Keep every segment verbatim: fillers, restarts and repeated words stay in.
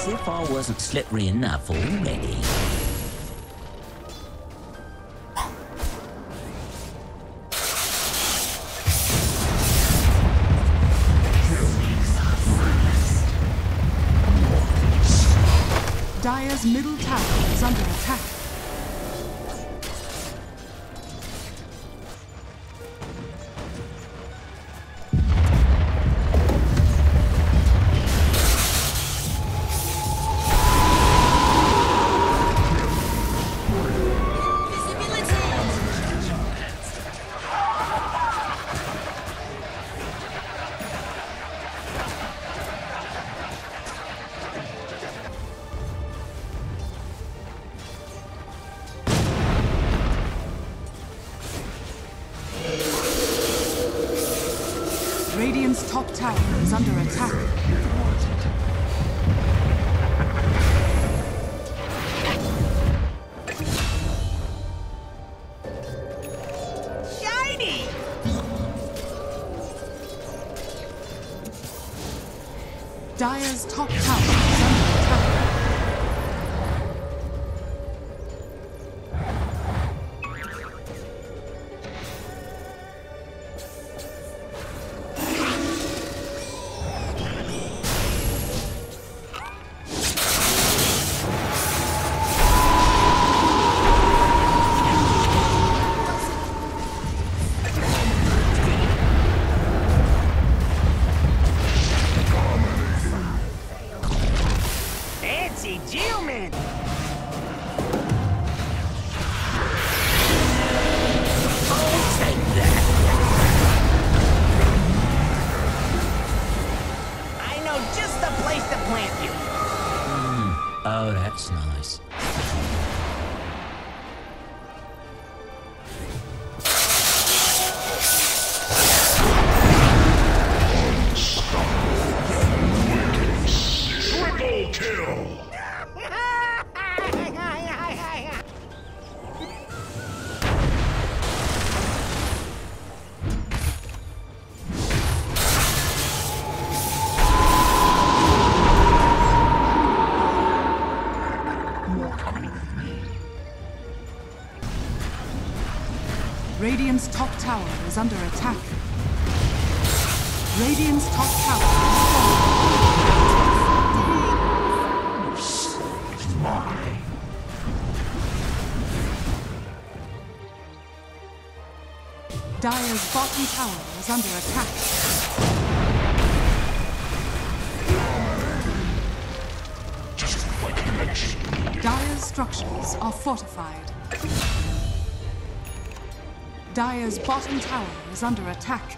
if I wasn't slippery enough already. Dire's middle tower is under attack. Radiant's top tower is under attack. Shiny! Dire's top tower is under attack. Oh, that's nice. Triple kill! Radiant's top tower is under attack. Radiant's top tower is falling. Dire's bottom tower is under attack. Dire's structures are fortified. Dire's bottom tower is under attack.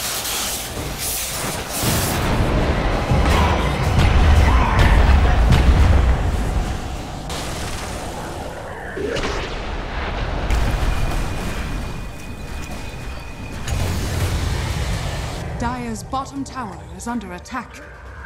Dire's bottom tower is under attack.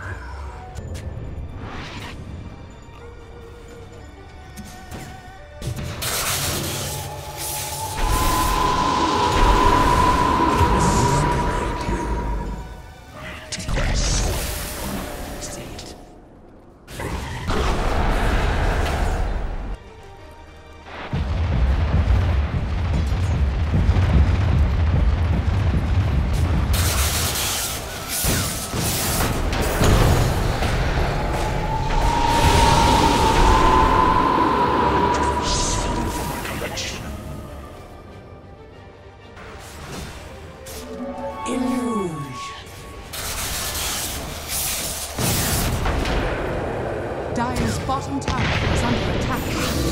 Dire's bottom tower is under attack.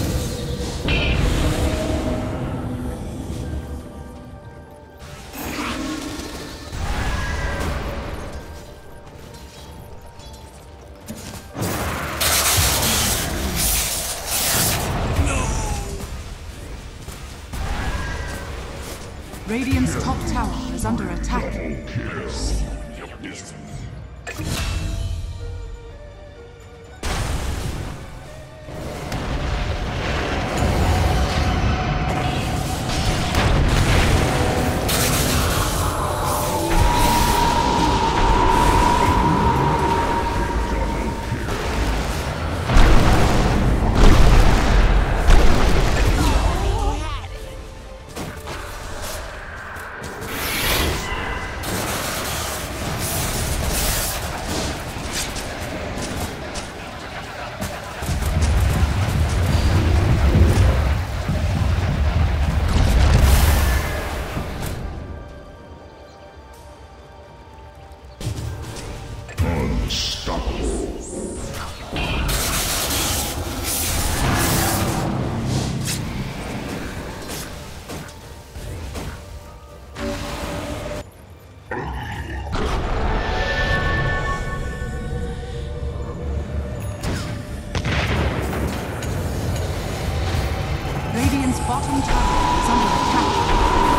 Radiant's top tower is under attack. Radiant's bottom tower is under attack.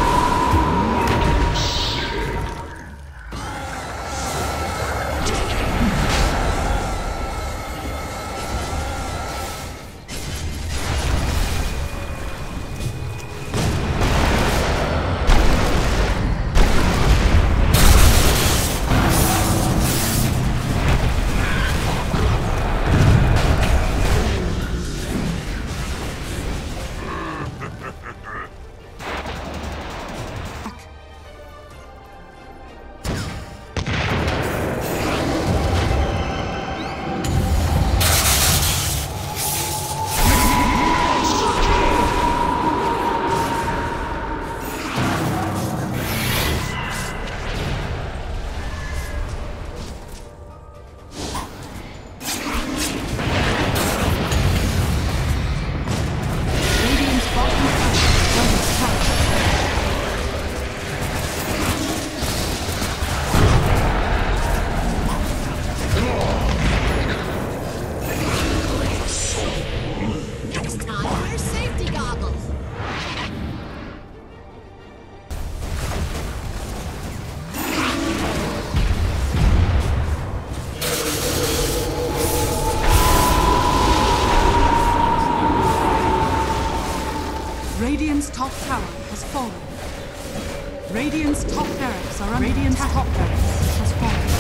Radiant's top tower has fallen. Radiant's top barracks are under Radiant's attack. Top barracks has fallen.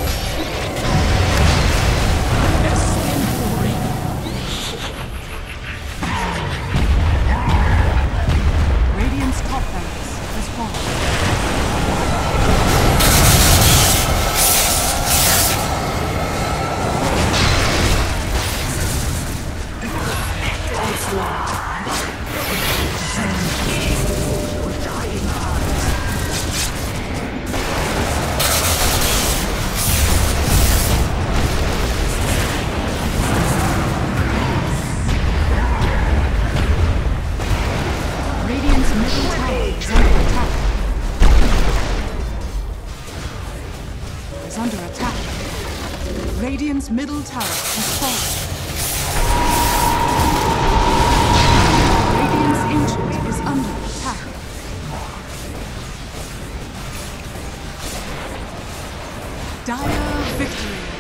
Radiant's top barracks has fallen. Under attack. Radiant's middle tower has fallen. Radiant's ancient is under attack. Dire victory.